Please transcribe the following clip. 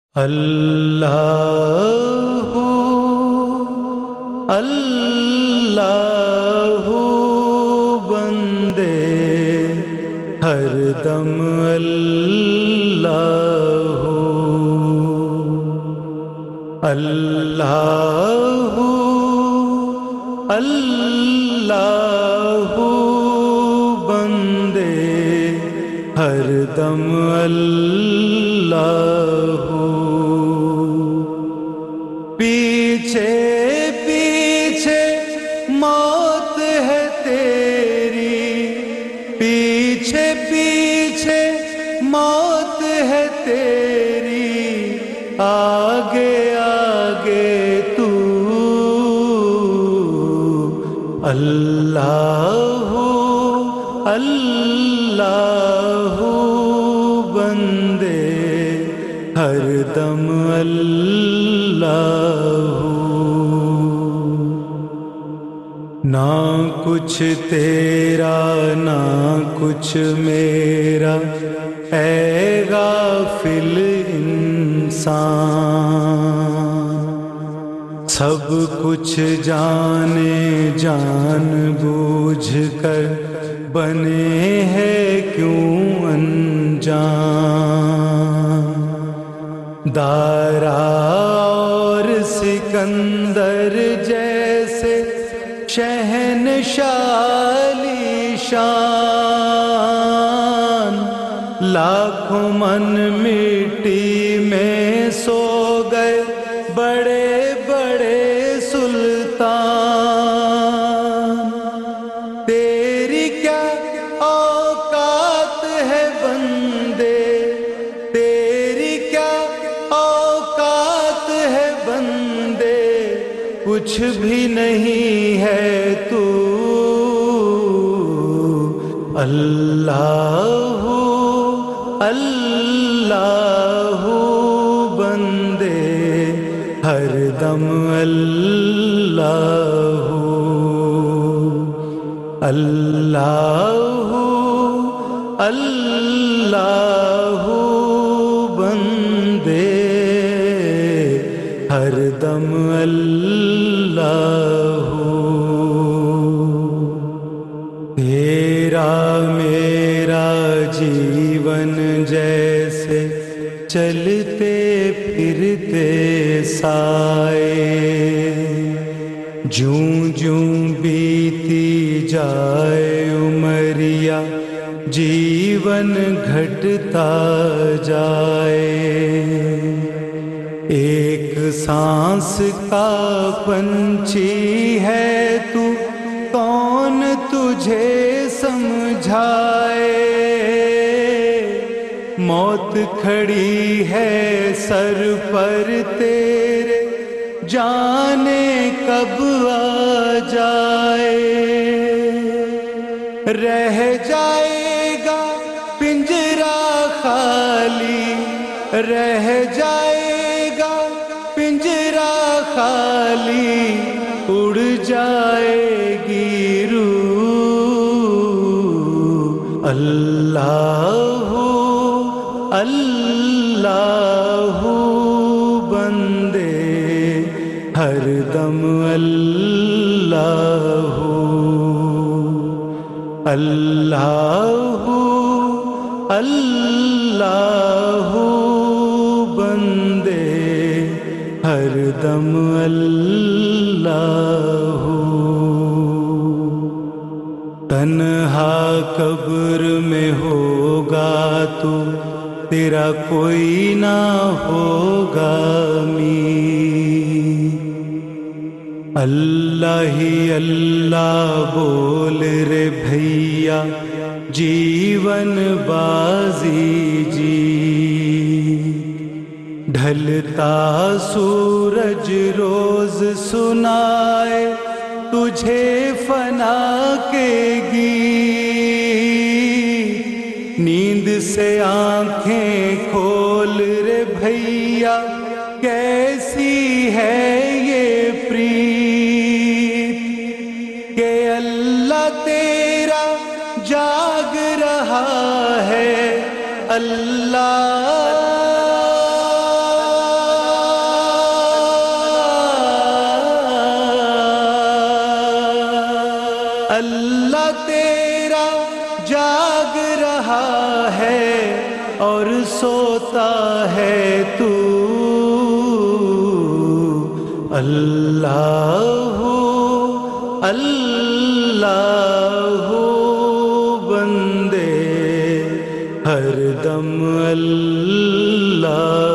اللہ اللہ بندے ہر دم اللہ اللہ اللہ بندے ہر دم اللہ پیچھے پیچھے موت ہے تیری، پیچھے پیچھے موت ہے تیری، آگے آگے تو اللہ اللہ بندے ہر دم اللہ، نہ کچھ تیرا نہ کچھ میرا، اے غافل انسان، سب کچھ جانے جان بوجھ کر بنے ہیں کیوں انجان، دارا اور سکندر جیسے شہنشاہ علی شان، لاکھوں من مٹی میں سو گئے بڑے بڑے سلطان، تیری کیا اوقات ہے بندے، تیری کیا اوقات ہے بندے، کچھ بھی نہیں ہے تو اللہ اللہ بندے ہر دم اللہ اللہ اللہ بندے ہر دم اللہ، تیرا میرا جیون جیسے چلتے پھرتے سائے، جوں جوں بیتی جائے عمریا جیون گھٹتا جائے، ایک سانس کا پنچھی ہے تو کون تجھے سمجھائے، موت کھڑی ہے سر پر تیرے جانے کب آ جائے، رہ جائے گا پنجرا خالی، رہ جائے گا پنجرا خالی، اڑ جائے گی روح، اللہ اللہ بندے ہر دم اللہ اللہ اللہ بندے ہر دم اللہ، تنہا قبر میں ہوگا تو تیرا کوئی نہ ہوگا میر، اللہ ہی اللہ بول رے بھیا جیون بازی جی، ڈھلتا سورج روز سنائے تجھے فنا کے گیت، نیند سے آنکھیں کھول رے بھیا کیسی ہے یہ پریت، کہ اللہ تیرا جاگ رہا ہے، اللہ رہا ہے اور سوتا ہے تو، اللہ اللہ بندے ہر دم اللہ